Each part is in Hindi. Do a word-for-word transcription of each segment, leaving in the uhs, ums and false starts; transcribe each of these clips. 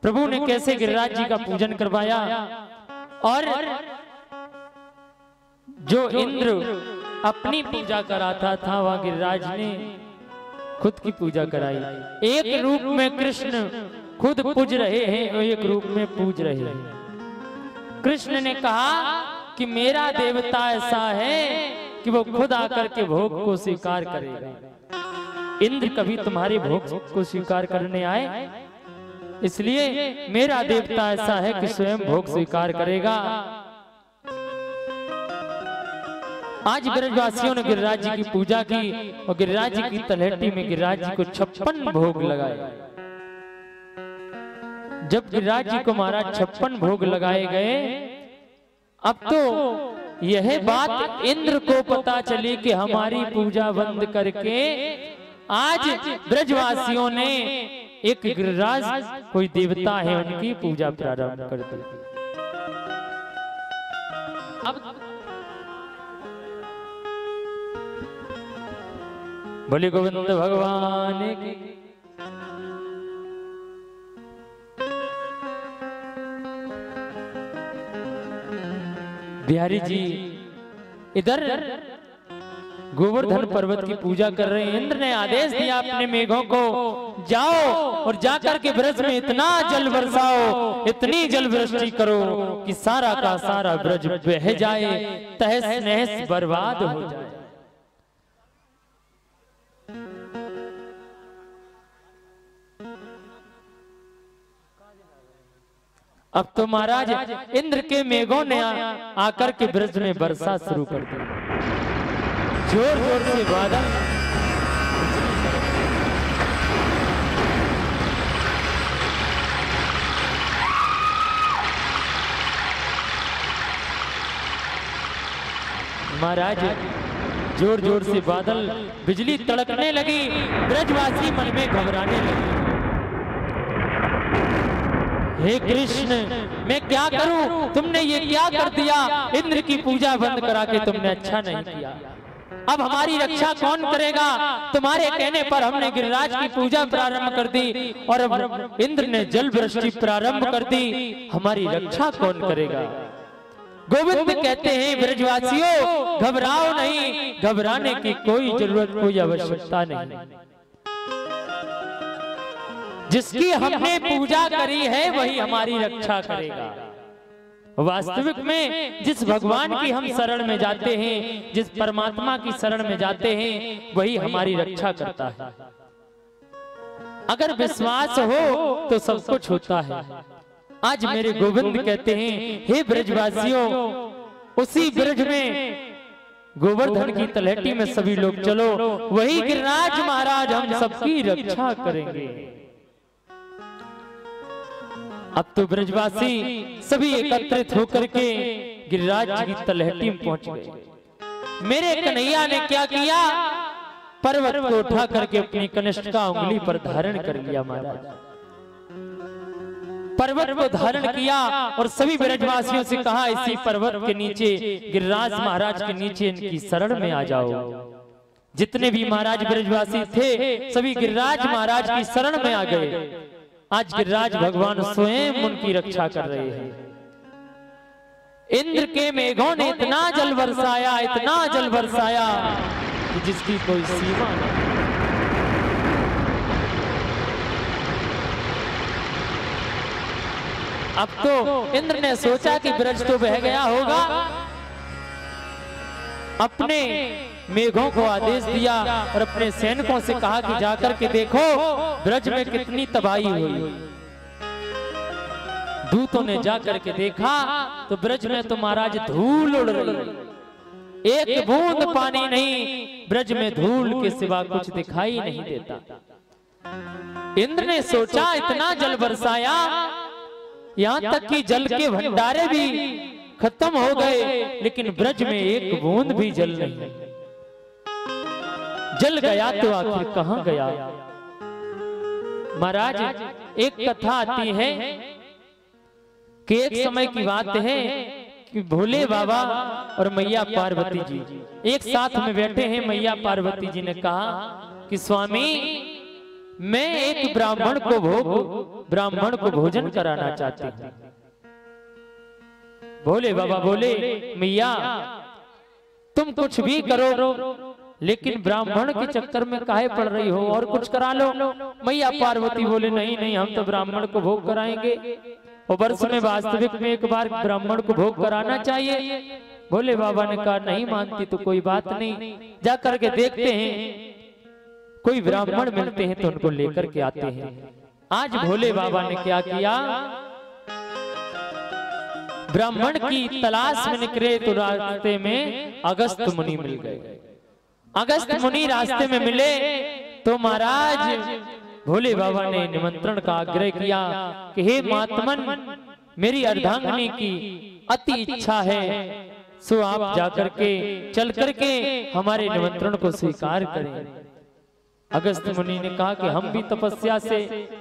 प्रभु ने कैसे गिरिराज जी का पूजन करवाया और जो इंद्र अपनी पूजा कराता था वह गिरिराज ने खुद की पूजा कराई। एक रूप में कृष्ण खुद पूज रहे हैं और एक रूप में पूज रहे हैं। कृष्ण ने कहा कि मेरा देवता ऐसा है कि वो खुद आकर के भोग को स्वीकार करेगा। इंद्र कभी तुम्हारे भोग को स्वीकार करने आए, इसलिए मेरा देवता ऐसा है कि स्वयं भोग स्वीकार करेगा। आज ब्रजवासियों ने गिरिराज जी की पूजा की और गिरिराज जी की तलहटी में गिरिराज जी को छप्पन भोग लगाए। जब गिरिराज जी को महाराज छप्पन भोग लगाए गए, अब तो यह बात इंद्र को पता चली कि हमारी पूजा बंद करके आज ब्रजवासियों ने एक गिरिराज कोई देवता है उनकी पूजा प्रारंभ कर दी। अब बोले गोविंद भगवान की। बिहारी जी इधर गोवर्धन पर्वत की पूजा कर रहे हैं। इंद्र ने आदेश दिया अपने मेघों को, जाओ और जाकर के ब्रज में इतना जल बरसाओ, इतनी जल वृष्टि करो कि सारा का सारा ब्रज बह जाए, तहस नहस बर्बाद हो जाए। अब तो महाराज इंद्र के मेघों ने आकर के ब्रज में वर्षा शुरू कर दी। जोर जोर से बादल महाराज जोर जोर से बादल बिजली तड़कने लगी। ब्रजवासी मन में घबराने लगे। हे कृष्ण, मैं क्या करूं? तुमने ये क्या कर दिया? इंद्र की पूजा बंद करा के तुमने अच्छा नहीं किया। अब हमारी रक्षा कौन करेगा? तुम्हारे कहने पर हमने गिरिराज की पूजा प्रारंभ कर दी और अब इंद्र ने जल वृष्टि प्रारंभ कर दी। हमारी रक्षा कौन करेगा? गोविंद कहते हैं, ब्रजवासियों घबराओ नहीं, घबराने की कोई जरूरत, कोई आवश्यकता नहीं। जिसकी हमने पूजा करी है वही हमारी रक्षा करेगा। वास्तविक में जिस भगवान की हम शरण में जाते हैं, जिस परमात्मा की शरण में जाते हैं, वही हमारी रक्षा करता है। अगर विश्वास हो तो सब कुछ होता है। आज मेरे गोविंद कहते हैं, हे ब्रजवासियों, उसी ब्रज में गोवर्धन की तलहटी में सभी लोग चलो, वही गिरिराज महाराज हम सबकी रक्षा करेंगे। अब तो ब्रजवासी सभी एकत्रित होकर के गिरिराज जी की तलहटी में पहुंच गए। मेरे कन्हैया ने क्या किया? पर्वत को उठा करके अपनी कनिष्ठ का उंगली पर धारण कर लिया। महाराज पर्वत को धारण किया और सभी ब्रजवासियों से कहा, इसी पर्वत के नीचे गिरिराज महाराज के नीचे इनकी शरण में आ जाओ। जितने भी महाराज ब्रजवासी थे सभी गिरिराज महाराज की शरण में आ गए। आज गिरिराज भगवान स्वयं उनकी रक्षा कर रहे हैं। इंद्र के मेघों ने इतना जल बरसाया, इतना जल बरसाया कि जिसकी कोई सीमा नहीं। अब तो इंद्र ने सोचा कि ब्रज तो बह गया होगा। अपने मेघों को आदेश दिया और अपने सैनिकों से कहा कि जाकर के देखो ब्रज में कितनी तबाही हुई। दूतों ने जाकर के देखा तो ब्रज में तो महाराज धूल उड़ रही, एक बूंद पानी नहीं, ब्रज में धूल के सिवा कुछ दिखाई नहीं देता। इंद्र ने सोचा इतना जल बरसाया, यहाँ तक कि जल के भंडारे भी खत्म हो गए, लेकिन ब्रज में एक बूंद भी जल नहीं। जल गया तो आखिर कहां गया? महाराज एक कथा आती है कि एक समय की बात है कि भोले बाबा और मैया पार्वती जी एक साथ में बैठे हैं। मैया पार्वती जी ने कहा कि स्वामी मैं एक ब्राह्मण को भोग ब्राह्मण को भोजन कराना चाहती हूँ। भोले बाबा बोले मैया तुम कुछ भी करो लेकिन ब्राह्मण के चक्कर में काहे पड़ रही हो, और कुछ करा लो। मैया पार्वती बोले नहीं नहीं हम तो ब्राह्मण को भोग कराएंगे, और वर्ष में वास्तविक में एक बार ब्राह्मण को भोग कराना चाहिए। भोले बाबा ने कहा नहीं मानती तो कोई बात नहीं, जा करके देखते हैं कोई ब्राह्मण मिलते हैं तो उनको लेकर के आते हैं। आज भोले बाबा ने क्या किया, ब्राह्मण की तलाश में निकले तो रास्ते में अगस्त मुनि मिल गए। अगस्त मुनि रास्ते में मिले तो महाराज भोले बाबा ने निमंत्रण का आग्रह किया कि हे महात्मन मेरी अर्धांगिनी की अति इच्छा है, सो आप जाकर के चल करके हमारे निमंत्रण को स्वीकार करें। अगस्त मुनि ने कहा कि हम भी तपस्या से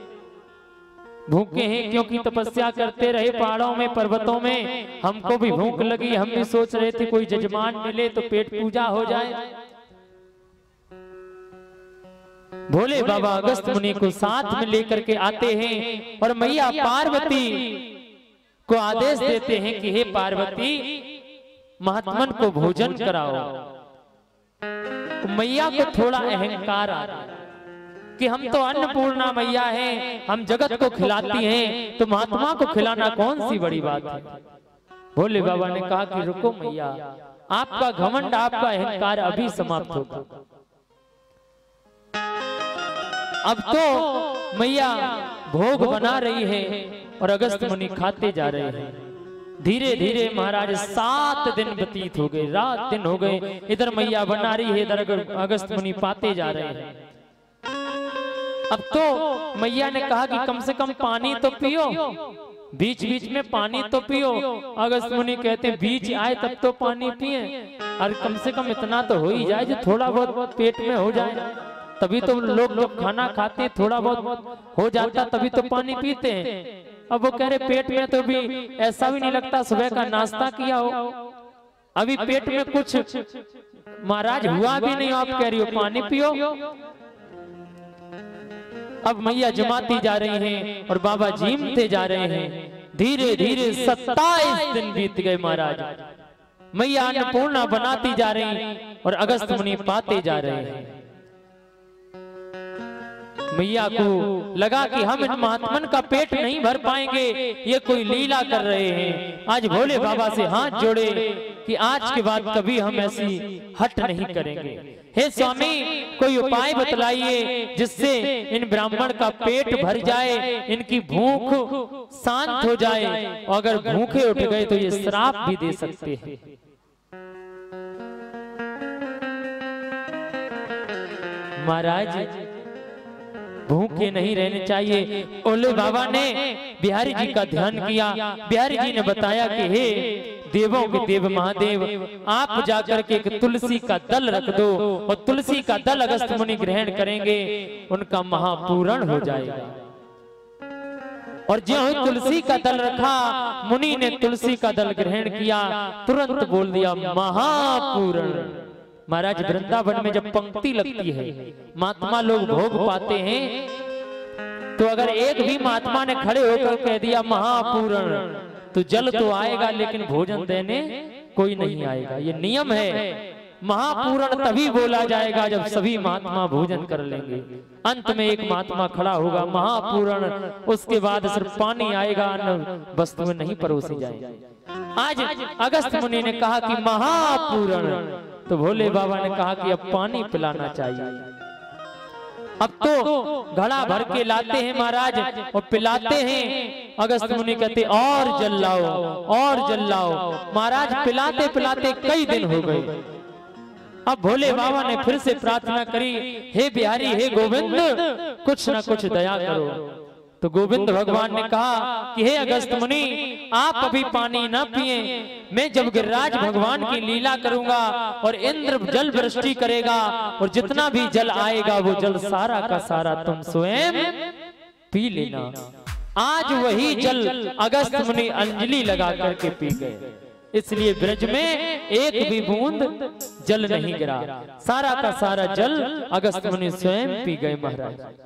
भूखे हैं, क्योंकि तपस्या करते रहे पहाड़ों में पर्वतों में, हमको भी भूख लगी। हम भी सोच रहे थे कोई जजमान मिले तो पेट पूजा हो जाए। भोले बाबा अगस्त मुनि को साथ में लेकर के आते हैं और मैया पार्वती को आदेश देते हैं कि हे पार्वती महात्मन को भोजन कराओ। मैया को थोड़ा अहंकार आ रहा कि हम तो अन्नपूर्णा मैया हैं, हम जगत को खिलाती हैं, तो महात्मा को खिलाना कौन सी बड़ी बात है। भोले बाबा ने कहा कि रुको मैया, आपका घमंड आपका अहंकार अभी समाप्त होगा। अब तो मैया भोग बना रही है और अगस्त मुनि खाते जा रहे हैं। धीरे धीरे महाराज सात दिन व्यतीत हो गए, रात दिन हो गए, इधर मैया बना रही है, इधर अगस्त मुनि पाते जा रहे हैं। अब तो मैया ने कहा कि कम से कम पानी तो पियो, बीच बीच में पानी तो पियो। अगस्त मुनि कहते हैं बीच आए तब तो पानी पिए, और कम से कम इतना तो हो ही जाए जो थोड़ा बहुत पेट में हो जाए, तभी तो लोग जब खाना खाते हैं थोड़ा बहुत हो जाता तभी तो पानी पीते हैं। अब वो कह रहे पेट में तो भी ऐसा भी नहीं लगता सुबह का नाश्ता किया हो, अभी पेट में कुछ महाराज हुआ भी नहीं, आप कह रही हो पानी पियो। अब मैया जमाती जा रही हैं और बाबा जीमते जा रहे हैं। धीरे धीरे सत्ताईस दिन बीत गए महाराज, मैया अन्नपूर्णा बनाती जा रही और अगस्त मुनि पाते जा रहे हैं। मैया को लगा कि हम इन महात्मन का पेट नहीं भर पाएंगे, ये कोई लीला कर रहे हैं। आज भोले बाबा से हाथ जोड़े कि आज के बाद कभी हम ऐसी हट नहीं करेंगे। हे स्वामी कोई उपाय बतलाइए जिससे इन ब्राह्मण का पेट भर जाए, इनकी भूख शांत हो जाए, और अगर भूखे उठ गए तो ये श्राप भी दे सकते हैं। महाराज भूखे नहीं रहने चाहिए। भोले बाबा ने बिहारी जी का ध्यान किया। बिहारी जी ने बताया कि हे देवों के देव महादेव, आप जाकर के एक तुलसी का दल रख दो, और तुलसी का दल अगस्त मुनि ग्रहण करेंगे, उनका महापूरण हो जाएगा। और ज्यों तुलसी का दल रखा, मुनि ने तुलसी का दल ग्रहण किया, तुरंत बोल दिया महापूरण। महाराज वृंदावन में जब पंक्ति लगती है, महात्मा लोग भोग पाते हैं, तो अगर एक भी महात्मा ने खड़े होकर कह दिया महापूरण, तो जल तो आएगा लेकिन भोजन देने कोई नहीं आएगा। ये नियम है। महापूरण तभी बोला जाएगा जब सभी महात्मा भोजन कर लेंगे। अंत में एक महात्मा खड़ा होगा महापूरण, उसके बाद सिर्फ पानी आएगा, अन्न वस्तु में नहीं परोसी जाएगी। आज अगस्त मुनि ने कहा कि महापूरण, तो भोले बाबा ने कहा कि अब पानी पिलाना चाहिए। अब तो घड़ा भर के लाते हैं महाराज और पिलाते हैं। अगस्त मुनि कहते और जल लाओ और जल लाओ। महाराज पिलाते पिलाते कई दिन हो गए। अब भोले बाबा ने फिर से प्रार्थना करी, हे बिहारी हे गोविंद कुछ न कुछ दया करो। तो गोविंद भगवान ने कहा कि हे अगस्त मुनि आप अभी पानी न पिए, मैं जब गिरिराज भगवान की लीला करूंगा और इंद्र जल वृष्टि करेगा और जितना भी जल आएगा वो जल सारा का सारा तुम स्वयं पी लेना। आज वही जल अगस्त मुनि अंजलि लगा करके पी गए। इसलिए ब्रज में एक भी बूंद जल नहीं गिरा, सारा का सारा जल अगस्त मुनि स्वयं पी गए महाराज।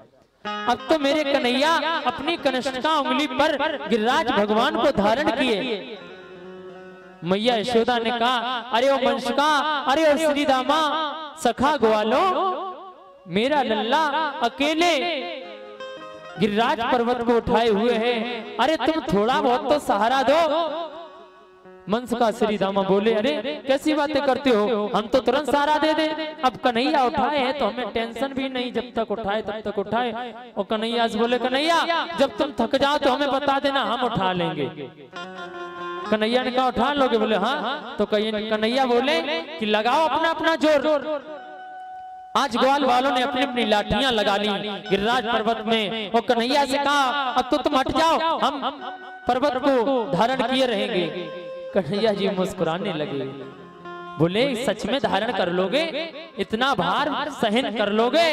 अब तो मेरे कन्हैया अपनी कनिष्ठा उंगली पर गिरिराज भगवान को धारण किए। मैया यशोदा ने कहा, अरे ओ वंशका, अरे ओ श्री दामा, सखा ग्वालो, मेरा लल्ला अकेले गिरिराज पर्वत को उठाए हुए है, अरे तुम थोड़ा बहुत तो सहारा दो। मंस का श्री दामा बोले, अरे कैसी बातें करते हो, हम तो तुरंत सहारा दे दे। अब कन्हैया उठाए हैं तो हमें टेंशन भी नहीं, जब तक उठाए तब तक उठाए। और कन्हैया से बोले, कन्हैया जब तुम थक जाओ तो हमें बता देना, हम उठा लेंगे। कन्हैया ने कहा, उठा लोगे? बोले हाँ। तो कन्हैया बोले कि लगाओ अपना अपना जोर। आज ग्वाल वालों ने अपनी अपनी लाठियां लगा ली गिरिराज पर्वत में। और कन्हैया से कहा, अब तो तुम हट जाओ, हम पर्वत को धारण किए रहेंगे। कन्हैया जी मुस्कुराने लगे, बोले सच में धारण कर लोगे? इतना भार सहन कर लोगे?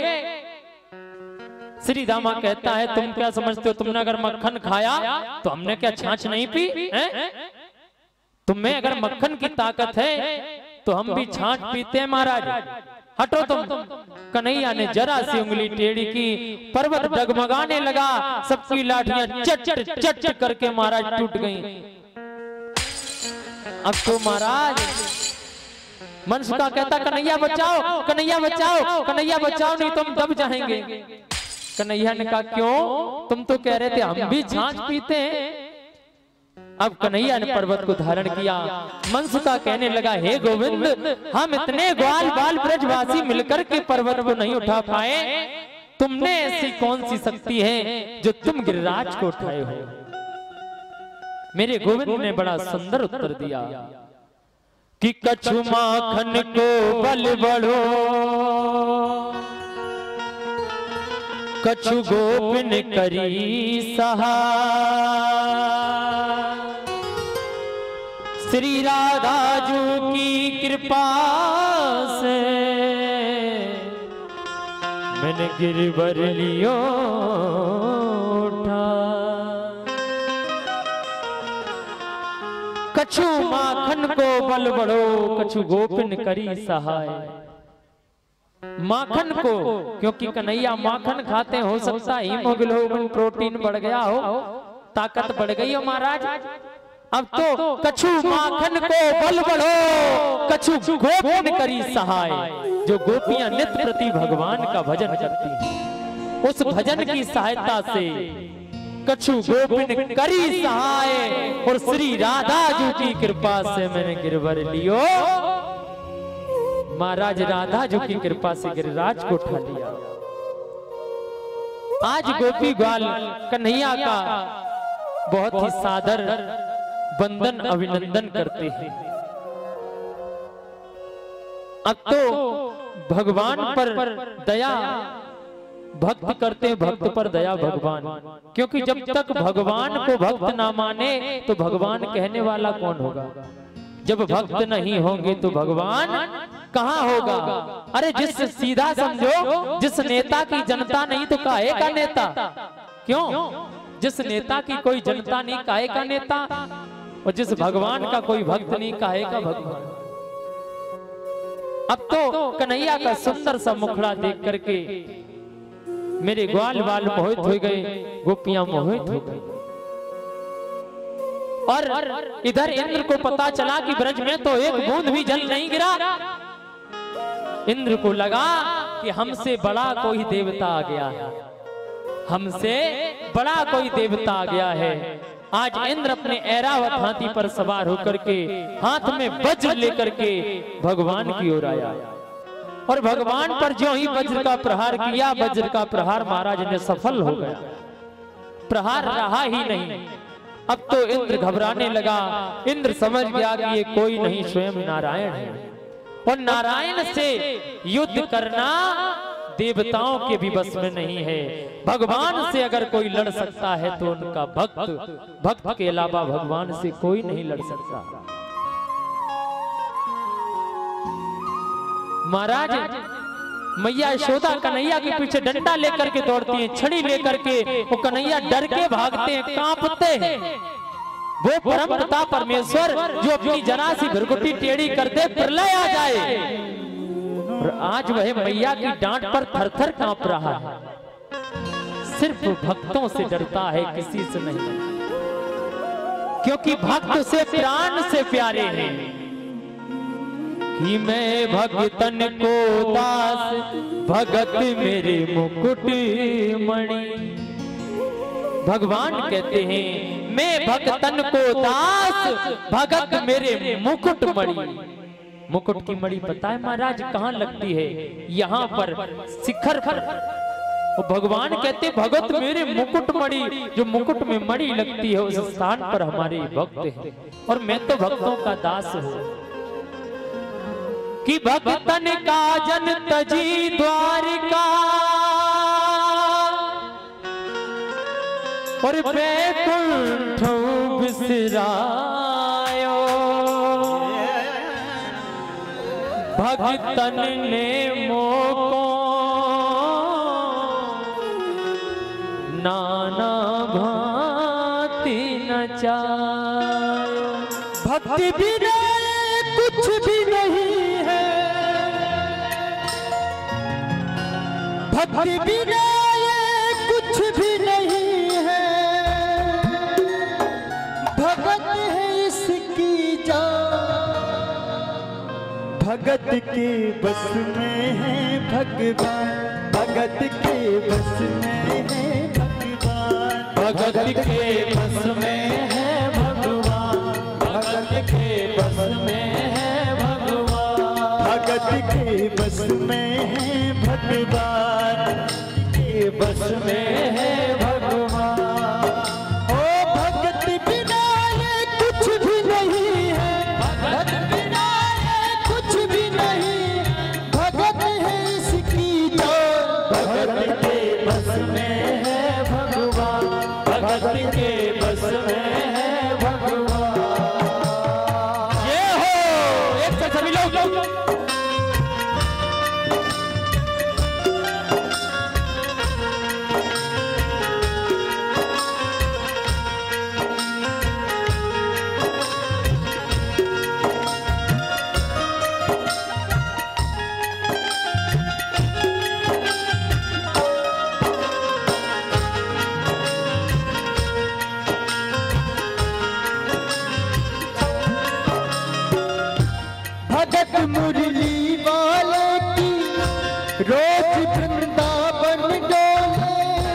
श्री दामा कहता है, तुम क्या समझते हो, तुमने अगर मक्खन खाया तो हमने क्या छाछ नहीं पी? तुम्हें अगर मक्खन की ताकत है तो हम भी छाछ पीते हैं महाराज, हटो तुम। कन्हैया ने जरा सी उंगली टेढ़ी की, पर्वत डगमगाने लगा, सबकी लाठियां चट चट करके महाराज टूट गईं। अब तो महाराज मंस का कहता, कन्हैया बचाओ, कन्हैया बचाओ, कन्हैया बचाओ, नहीं तो हम दब जाएंगे। कन्हैया ने कहा, क्यों? तुम तो कह रहे थे हम भी छाछ पीते हैं। अब कन्हैया ने पर्वत को धारण किया। मंस का कहने लगा, हे गोविंद, हम इतने ग्वाल बाल ब्रजवासी मिलकर के पर्वत को नहीं उठा पाए, तुमने ऐसी कौन सी शक्ति है जो तुम गिरिराज को उठाए हो? मेरे गोविंद ने बड़ा सुंदर उत्तर दिया कि कछु माखन को बल बढ़ो, कछु गोपिन करी सहाय, श्री राधा जू की कृपा से मैंने गिरवर लियो उठा। कछु माखन को बल बढ़ो, कछु गोपिन करी सहाय। माखन को, क्योंकि कन्हैया माखन खाते, हो सकता है हीमोग्लोबिन प्रोटीन बढ़ गया हो, ताकत बढ़ गई हो महाराज। अब तो कछु माखन को बल बढ़ो, कछु गोपिन करी सहाय। जो गोपियां नित्य प्रति भगवान का भजन करती हैं, उस भजन की सहायता से कछु गोपिन करी सहाय, और श्री राधा जी की कृपा से मैंने गिरवर लियो। महाराज राधा जी की कृपा से गिरिराज को उठा लिया। आज गोपी ग्वाल कन्हैया का बहुत ही सादर वंदन अभिनंदन करते हैं। अब तो भगवान पर दया भक्त करते हैं, भक्त पर दया भगवान। क्योंकि जब तक भगवान को भक्त ना माने तो भगवान कहने वाला कौन होगा? जब भक्त नहीं होंगे तो भगवान कहाँ होगा? अरे जिस सीधा समझो, जिस नेता की जनता नहीं तो काहे का नेता? क्यों? जिस नेता की कोई जनता नहीं काहे का नेता? और जिस भगवान का कोई भक्त नहीं काहे का भगवान? अब तो कन्हैया का सुंदर सा मुखड़ा देख करके मेरे ग्वाल बाल मोहित हो गए, गोपियां मोहित हो गई। और इधर इंद्र को पता चला कि ब्रज में तो एक बूंद भी जल नहीं गिरा। इंद्र को लगा कि हमसे बड़ा कोई देवता आ गया है, हमसे बड़ा कोई देवता आ गया है। आज इंद्र अपने ऐरावत हाथी पर सवार होकर के हाथ में वज्र लेकर के भगवान की ओर आया। और भगवान पर जो ही वज्र का प्रहार किया, वज्र का प्रहार महाराज ने सफल हो गया, प्रहार रहा ही नहीं। अब तो इंद्र घबराने लगा। इंद्र समझ गया कि ये कोई नहीं, स्वयं नारायण है। और नारायण से युद्ध करना देवताओं के भी बस में नहीं है। भगवान से अगर कोई लड़ सकता है तो उनका भक्त, भक्त के अलावा भगवान से कोई नहीं लड़ सकता। महाराज मैया यशोदा कन्हैया के पीछे डंडा लेकर के दौड़ती हैं, छड़ी लेकर के। वो कन्हैया डर के भागते हैं, कांपते हैं। वो परम पिता परमेश्वर जो अपनी जरा सी भृकुटी टेढ़ी कर दे, प्रलय आ जाए। और आज वह मैया की डांट पर थर थर कांप रहा है। सिर्फ भक्तों से डरता है, किसी से नहीं, क्योंकि भक्त से प्राण से प्यारे हैं। कि मैं भक्तन को दास, भगत मेरे मुकुट मणि। भगवान कहते हैं मैं भक्तन को दास, भगत मेरे मुकुट मणि। मुकुट की मणि पता है महाराज कहाँ लगती है? यहाँ पर शिखर पर। और भगवान कहते भगत मेरे मुकुट मणि, जो मुकुट में मणि लगती है उस स्थान पर हमारे भक्त हैं। और मैं तो भक्तों का दास हूँ। कि भक्तन का जन तजी द्वारिका, और बैकुंठ बिसरायो। भक्तन ने मोको नाना भांति नचायो। भक्ति बिना कुछ भी नहीं है, भक्ति बिना कुछ भी नहीं है। भगत है इसकी जान, भगत के बस में है भगवान, भगत के बस में है भगवान, भगत के बस में है भगवान, भगत के बस में है भगवान, भगत के बस में है भगवान, के बस में है भगवान। ओ भगत बिना ये कुछ भी नहीं है, भगत बिना ये कुछ भी नहीं। भगत है इसकी जान, भगत के बस में है भगवान, भगत के बस में है भगवान। ये हो एक साथ सभी लोग, लोग। भगत मुरली वाले की रोज वृंदावन डोले,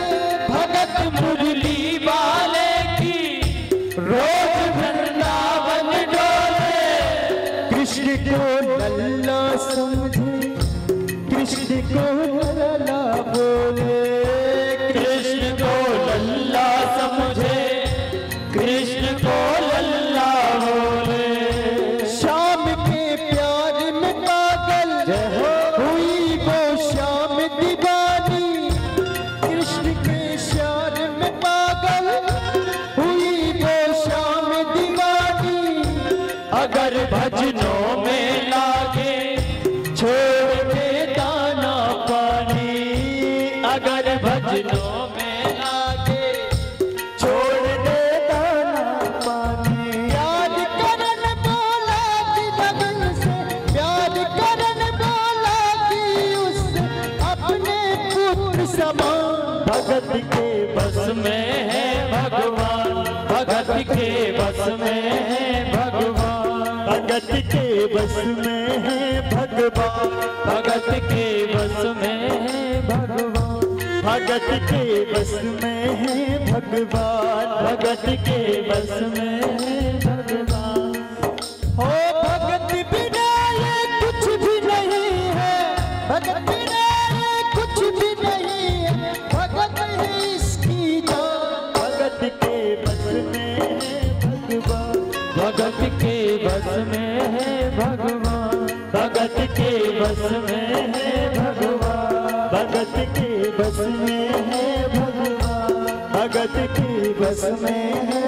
भगत मुरली वाले की रोज वृंदावन डोले। कृष्ण को लल्ला समझे, कृष्ण को लल्ला बोले, कृष्ण को लल्ला समझे, कृष्ण को लल्ला बोले। श्याम के प्यार में पागल हुई वो श्याम दीवानी, कृष्ण के प्यार में पागल हुई वो श्याम दीवानी। अगर भजनों में लागे छोड़ दे दाना पानी, अगर भजनों में लागे छोड़ दे दाना पानी। प्यार करन बोला कि लगन से, प्यार करन बोला कि उससे अपने पुत्र समान। भगत के बस में है भगवान, भगत के बस में है भगवान, भगत के बस में है भगवान, भगत के बस में है भगवान, भगत के बस में है भगवान, भगत के बस में है भगवान। हो भगत बिना ये कुछ भी नहीं है, भगत बिना ये कुछ भी नहीं है। भगत है इसकी जान, भगत के बस में है भगवान, भगत के बस में है भगवान, भगत के बस में है भगवान, भगत के बस में है भगवान, भगत के बस में है